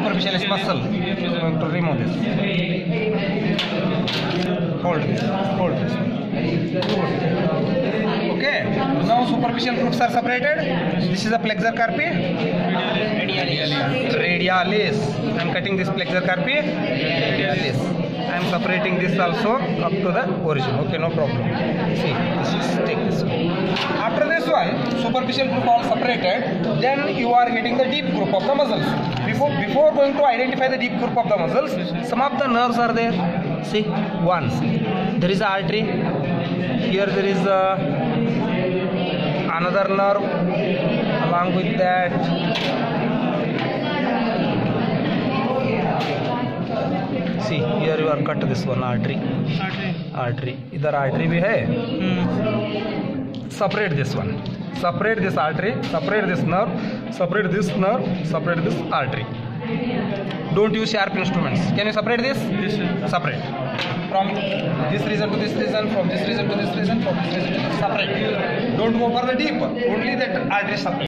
superficialis muscle. I'm going to remove this. Hold this. Okay. Now superficial groups are separated. This is a flexor carpi. Radialis. I'm cutting this flexor carpi. Radialis. I'm separating this also up to the origin. Okay, no problem. See, take this one. After this one, superficial group all separated, then you are getting the deep group of the muscles. Before going to identify the deep group of the muscles, some of the nerves are there. See, one, there is artery. Here there is another nerve. Along with that, see, here you are cut this one artery. इधर artery भी है. Separate this one. Separate this artery. Separate this nerve. Separate this nerve. Separate this artery. Don't use sharp instruments. Can you separate this? Yes, sir. Separate. From this region to this region. From this region to this region. From this region to this. Separate. Don't go for the deep. Only that artery separate.